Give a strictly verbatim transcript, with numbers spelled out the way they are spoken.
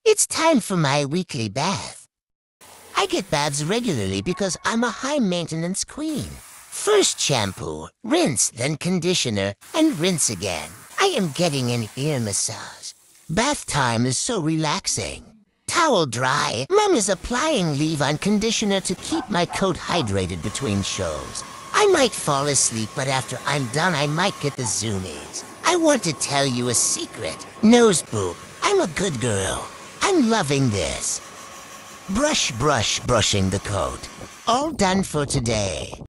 It's time for my weekly bath. I get baths regularly because I'm a high-maintenance queen. First shampoo, rinse, then conditioner, and rinse again. I am getting an ear massage. Bath time is so relaxing. Towel dry, Mom is applying leave-on conditioner to keep my coat hydrated between shows. I might fall asleep, but after I'm done, I might get the zoomies. I want to tell you a secret. Nose boob, I'm a good girl. I'm loving this. Brush, brush, brushing the coat. All done for today.